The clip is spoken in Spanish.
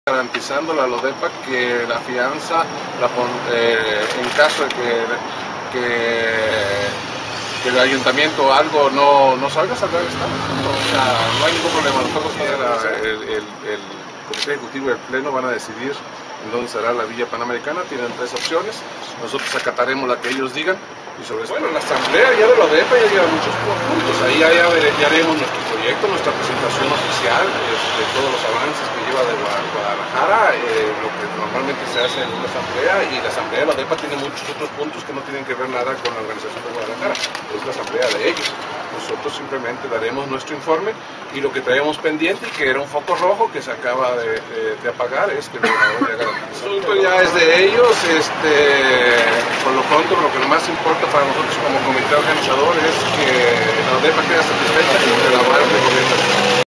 garantizando la LODEPA que la fianza, en caso de que el ayuntamiento o algo no salga del Estado. O sea, no hay ningún problema. Nosotros, el Comité Ejecutivo y el Pleno van a decidir en dónde será la Villa Panamericana. Tienen 3 opciones. Nosotros acataremos la que ellos digan. Y sobre eso, bueno, la asamblea ya de la ODEPA ya lleva muchos puntos. Ahí ya haremos nuestro proyecto, nuestra presentación oficial de todos los avances que lleva de Guadalajara, lo que normalmente se hace en una asamblea, y la asamblea de la ODEPA tiene muchos otros puntos que no tienen que ver nada con la organización de Guadalajara, es la asamblea de ellos. Nosotros simplemente daremos nuestro informe, y lo que traemos pendiente, y que era un foco rojo que se acaba de apagar, es que el gobernador ya garantiza. El asunto ya es de ellos. Por lo pronto, lo que más importa para nosotros como comité organizador es que la ODEPA quede satisfecha con el avance del gobierno.